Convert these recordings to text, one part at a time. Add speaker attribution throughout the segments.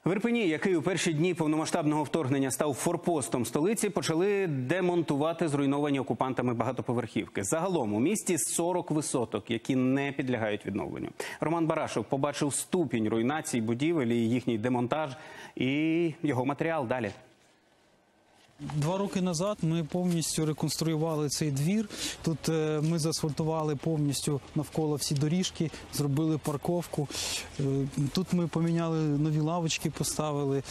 Speaker 1: В Ірпені, який у перші дні повномасштабного вторгнення став форпостом столиці, почали демонтувати зруйновані окупантами багатоповерхівки. Загалом у місті 40 висоток, які не підлягають відновленню. Роман Барашов побачив ступінь руйнацій будівель і їхній демонтаж, і його матеріал далі.
Speaker 2: 2 роки назад ми повністю реконструювали цей двір. Тут ми заасфальтували повністю навколо всі доріжки, зробили парковку. Тут ми поміняли нові лавочки, поставили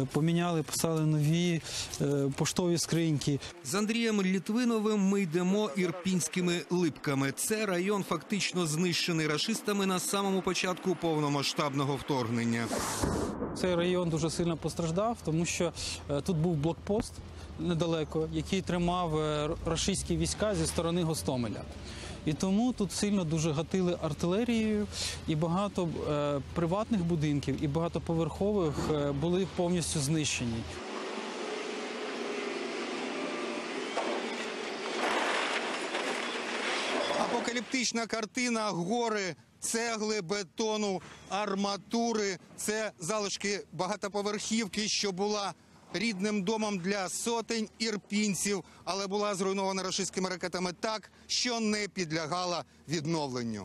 Speaker 2: нові поштові скриньки.
Speaker 3: З Андрієм Літвиновим ми йдемо ірпінськими липками. Це район фактично знищений рашистами на самому початку повномасштабного вторгнення.
Speaker 2: Цей район дуже сильно постраждав, тому що тут був блокпост недалеко, який тримав рашистські війська зі сторони Гостомеля. І тому тут сильно дуже гатили артилерією, і багато приватних будинків, і багатоповерхових були повністю знищені.
Speaker 3: Апокаліптична картина, гори, цегли, бетону, арматури. Це залишки багатоповерхівки, що була рідним домом для сотень ірпінців, але була зруйнована рашистськими ракетами так, що не підлягала відновленню.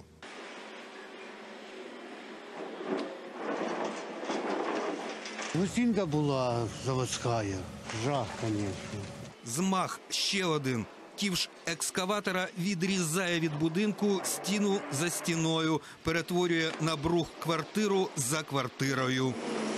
Speaker 4: Лысинка була заводська, жах, звісно.
Speaker 3: Змах ще один. Ківш екскаватора відрізає від будинку стіну за стіною, перетворює на брух квартиру за квартирою.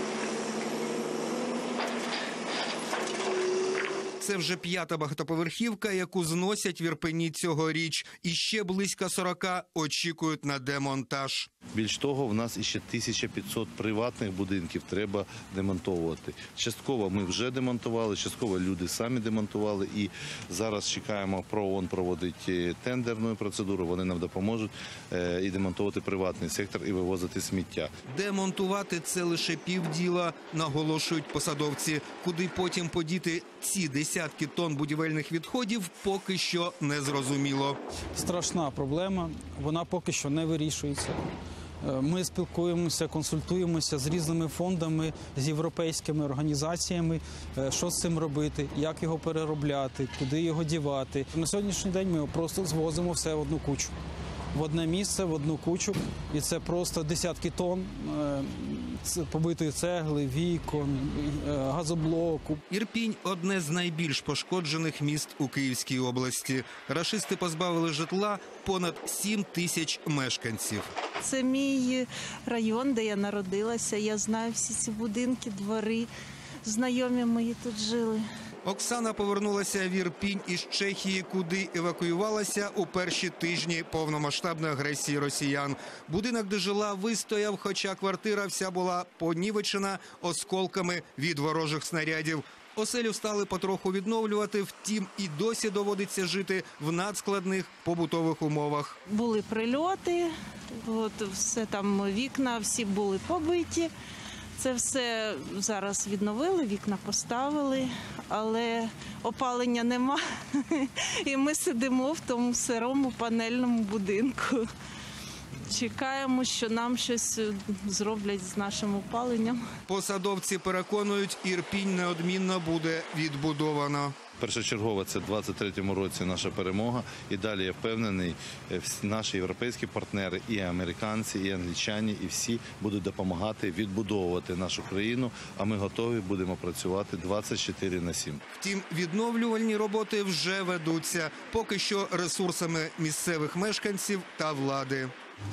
Speaker 3: Це вже 5-та багатоповерхівка, яку зносять в Ірпені цьогоріч. І ще близько 40 очікують на демонтаж.
Speaker 5: Більш того, в нас іще 1500 приватних будинків треба демонтовувати. Частково ми вже демонтували, частково люди самі демонтували. І зараз чекаємо, ООН проводить тендерну процедуру, вони нам допоможуть і демонтувати приватний сектор, і вивозити сміття.
Speaker 3: Демонтувати – це лише півділа, наголошують посадовці. Куди потім подіти ці десятки тонн будівельних відходів, поки що не зрозуміло.
Speaker 2: Страшна проблема, вона поки що не вирішується. Ми спілкуємося, консультуємося з різними фондами, з європейськими організаціями, що з цим робити, як його переробляти, куди його дівати. На сьогоднішній день ми його просто звозимо все в одну кучу. В одне місце, в одну кучу, і це просто десятки тонн побитої цегли, вікон, газоблоку.
Speaker 3: Ірпінь – одне з найбільш пошкоджених міст у Київській області. Рашисти позбавили житла понад 7 тисяч мешканців.
Speaker 6: Це мій район, де я народилася. Я знаю всі ці будинки, двори, знайомі мої тут жили.
Speaker 3: Оксана повернулася в Ірпінь із Чехії, куди евакуювалася у перші тижні повномасштабної агресії росіян. Будинок, де жила, вистояв, хоча квартира вся була понівечена осколками від ворожих снарядів. Оселю стали потроху відновлювати, втім і досі доводиться жити в надскладних побутових умовах.
Speaker 6: Були прильоти, все там вікна, всі були побиті. Це все зараз відновили, вікна поставили, але опалення нема. І ми сидимо в тому сирому панельному будинку. Чекаємо, що нам щось зроблять з нашим опаленням.
Speaker 3: Посадовці переконують, Ірпінь неодмінно буде відбудовано.
Speaker 5: Першочергово це в 23-му році наша перемога. І далі, я впевнений, наші європейські партнери, і американці, і англічані, і всі будуть допомагати відбудовувати нашу країну, а ми готові будемо працювати 24/7.
Speaker 3: Втім, відновлювальні роботи вже ведуться, поки що ресурсами місцевих мешканців та влади.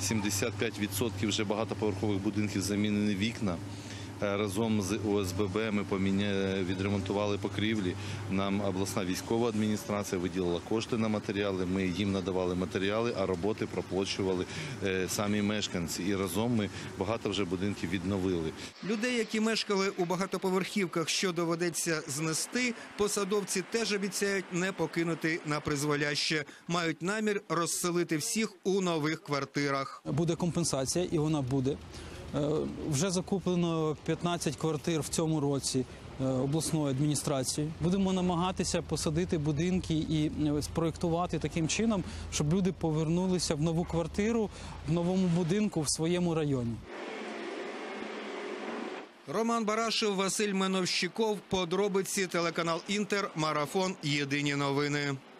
Speaker 5: 75% вже багатоповерхових будинків замінені вікна. Разом з ОСББ ми відремонтували покрівлі. Нам обласна військова адміністрація виділила кошти на матеріали, ми їм надавали матеріали, а роботи проплачували самі мешканці. І разом ми багато вже будинків відновили.
Speaker 3: Людей, які мешкали у багатоповерхівках, що доведеться знести, посадовці теж обіцяють не покинути на призволяще. Мають намір розселити всіх у нових квартирах.
Speaker 2: Буде компенсація, і вона буде. Вже закуплено 15 квартир в цьому році обласною адміністрацією. Будемо намагатися посадити будинки і спроєктувати таким чином, щоб люди повернулися в нову квартиру, в новому будинку в своєму районі.
Speaker 3: Роман Барашев, Василь Меновщиков. Подробиці, телеканал «Інтер», Марафон. Єдині новини.